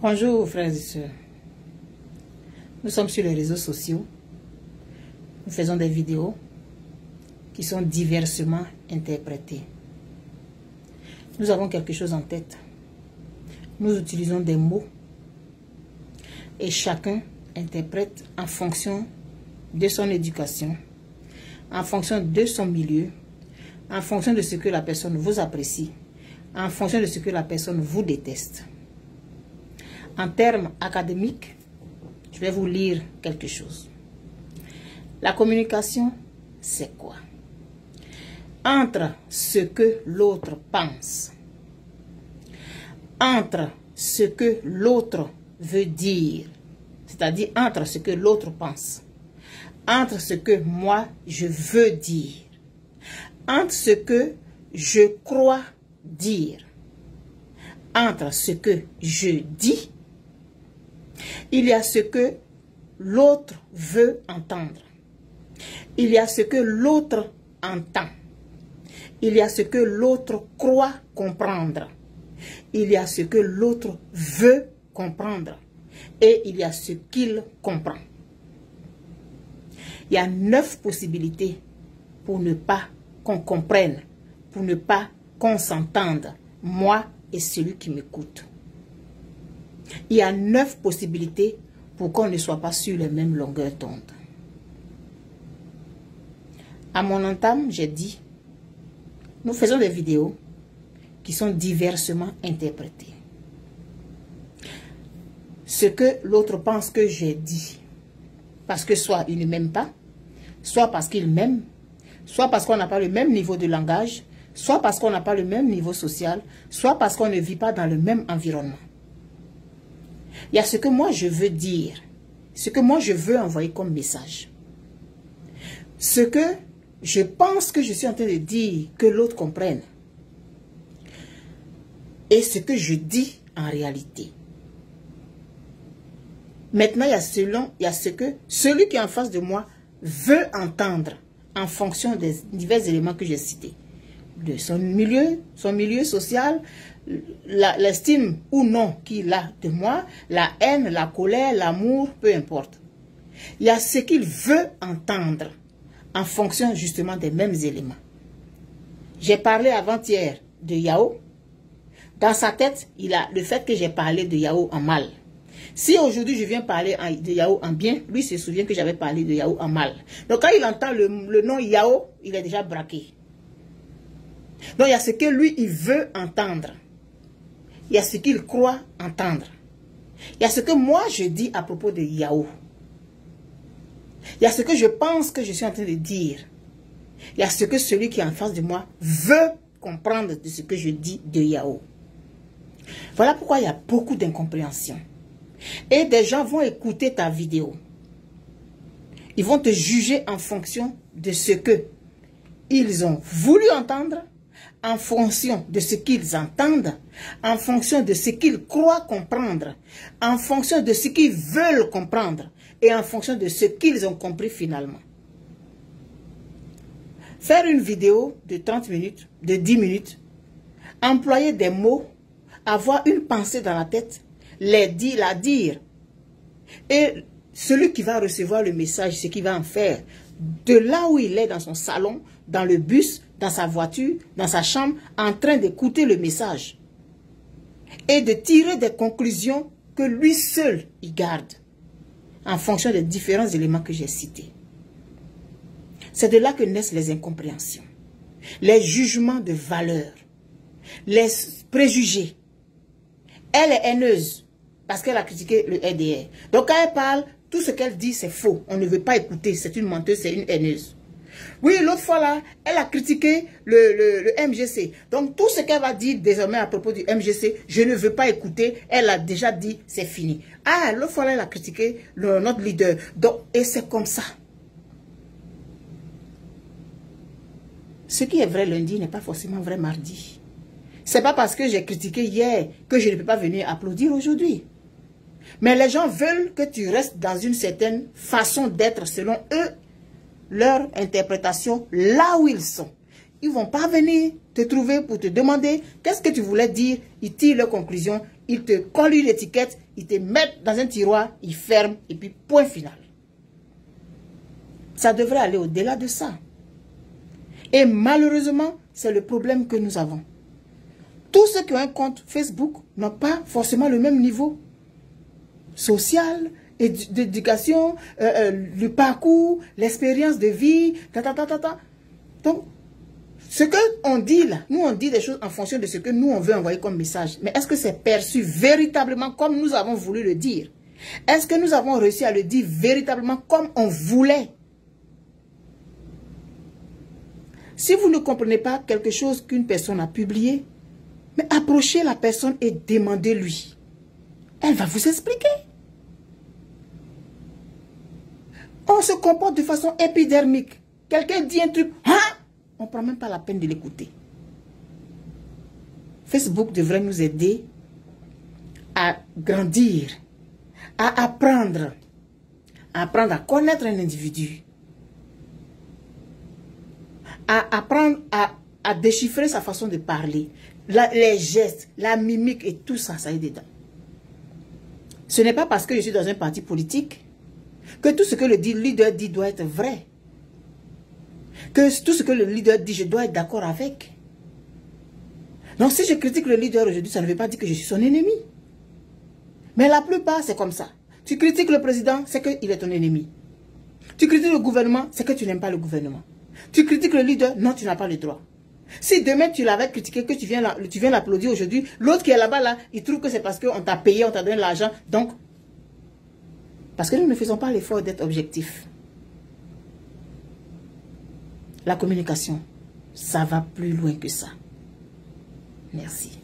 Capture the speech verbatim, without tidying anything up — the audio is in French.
Bonjour frères et sœurs, nous sommes sur les réseaux sociaux, nous faisons des vidéos qui sont diversement interprétées. Nous avons quelque chose en tête, nous utilisons des mots et chacun interprète en fonction de son éducation, en fonction de son milieu, en fonction de ce que la personne vous apprécie, en fonction de ce que la personne vous déteste. En termes académiques, je vais vous lire quelque chose. La communication, c'est quoi? Entre ce que l'autre pense, entre ce que l'autre veut dire, c'est-à-dire entre ce que l'autre pense, entre ce que moi je veux dire, entre ce que je crois dire, entre ce que je dis, il y a ce que l'autre veut entendre. Il y a ce que l'autre entend. Il y a ce que l'autre croit comprendre. Il y a ce que l'autre veut comprendre. Et il y a ce qu'il comprend. Il y a neuf possibilités pour ne pas qu'on comprenne, pour ne pas qu'on s'entende, moi et celui qui m'écoute. Il y a neuf possibilités pour qu'on ne soit pas sur les mêmes longueurs d'onde. À mon entame, j'ai dit, nous faisons des vidéos qui sont diversement interprétées. Ce que l'autre pense que j'ai dit, parce que soit il ne m'aime pas, soit parce qu'il m'aime, soit parce qu'on n'a pas le même niveau de langage, soit parce qu'on n'a pas le même niveau social, soit parce qu'on ne vit pas dans le même environnement. Il y a ce que moi je veux dire, ce que moi je veux envoyer comme message. Ce que je pense que je suis en train de dire, que l'autre comprenne. Et ce que je dis en réalité. Maintenant, il y a, selon, il y a ce que celui qui est en face de moi veut entendre en fonction des divers éléments que j'ai cités. De son milieu, son milieu social, l'estime ou non qu'il a de moi, la haine, la colère, l'amour, peu importe. Il y a ce qu'il veut entendre en fonction justement des mêmes éléments. J'ai parlé avant-hier de Yao. Dans sa tête, il a le fait que j'ai parlé de Yao en mal. Si aujourd'hui je viens parler de Yao en bien, lui se souvient que j'avais parlé de Yao en mal. Donc quand il entend le, le nom Yao, il est déjà braqué. Donc il y a ce que lui, il veut entendre. Il y a ce qu'il croit entendre. Il y a ce que moi, je dis à propos de Yao. Il y a ce que je pense que je suis en train de dire. Il y a ce que celui qui est en face de moi veut comprendre de ce que je dis de Yao. Voilà pourquoi il y a beaucoup d'incompréhension. Et des gens vont écouter ta vidéo. Ils vont te juger en fonction de ce que ils ont voulu entendre, en fonction de ce qu'ils entendent, en fonction de ce qu'ils croient comprendre, en fonction de ce qu'ils veulent comprendre et en fonction de ce qu'ils ont compris finalement. Faire une vidéo de trente minutes, de dix minutes, employer des mots, avoir une pensée dans la tête, les dire, la dire, et celui qui va recevoir le message, ce qu'il va en faire, de là où il est dans son salon, dans le bus, dans sa voiture, dans sa chambre, en train d'écouter le message. Et de tirer des conclusions que lui seul, il garde. En fonction des différents éléments que j'ai cités. C'est de là que naissent les incompréhensions. Les jugements de valeur. Les préjugés. Elle est haineuse. Parce qu'elle a critiqué le R D R. Donc quand elle parle, tout ce qu'elle dit c'est faux. On ne veut pas écouter. C'est une menteuse, c'est une haineuse. Oui, l'autre fois là, elle a critiqué le, le, le M G C. Donc tout ce qu'elle va dire désormais à propos du M G C, je ne veux pas écouter. Elle a déjà dit, c'est fini. Ah, l'autre fois là, elle a critiqué le, notre leader. Donc, et c'est comme ça. Ce qui est vrai lundi n'est pas forcément vrai mardi. C'est pas parce que j'ai critiqué hier que je ne peux pas venir applaudir aujourd'hui. Mais les gens veulent que tu restes dans une certaine façon d'être selon eux, leur interprétation, là où ils sont. Ils ne vont pas venir te trouver pour te demander qu'est-ce que tu voulais dire. Ils tirent leur conclusion, ils te collent une étiquette, ils te mettent dans un tiroir, ils ferment et puis point final. Ça devrait aller au-delà de ça. Et malheureusement, c'est le problème que nous avons. Tous ceux qui ont un compte Facebook n'ont pas forcément le même niveau social, d'éducation, euh, euh, le parcours, l'expérience de vie, ta, ta, ta, ta, ta. Donc, ce qu'on dit là, nous on dit des choses en fonction de ce que nous on veut envoyer comme message. Mais est-ce que c'est perçu véritablement comme nous avons voulu le dire? Est-ce que nous avons réussi à le dire véritablement comme on voulait? Si vous ne comprenez pas quelque chose qu'une personne a publié, mais approchez la personne et demandez-lui. Elle va vous expliquer. On se comporte de façon épidermique. Quelqu'un dit un truc, hein? On ne prend même pas la peine de l'écouter. Facebook devrait nous aider à grandir, à apprendre, à apprendre à connaître un individu, à apprendre à, à déchiffrer sa façon de parler, la, les gestes, la mimique et tout ça, ça est dedans. Ce n'est pas parce que je suis dans un parti politique que tout ce que le leader dit doit être vrai. Que tout ce que le leader dit, je dois être d'accord avec. Donc si je critique le leader aujourd'hui, ça ne veut pas dire que je suis son ennemi. Mais la plupart, c'est comme ça. Tu critiques le président, c'est qu'il est ton ennemi. Tu critiques le gouvernement, c'est que tu n'aimes pas le gouvernement. Tu critiques le leader, non, tu n'as pas le droit. Si demain tu l'avais critiqué, que tu viens l'applaudir aujourd'hui, l'autre qui est là-bas, là, il trouve que c'est parce qu'on t'a payé, on t'a donné l'argent. Donc, parce que nous ne faisons pas l'effort d'être objectifs. La communication, ça va plus loin que ça. Merci.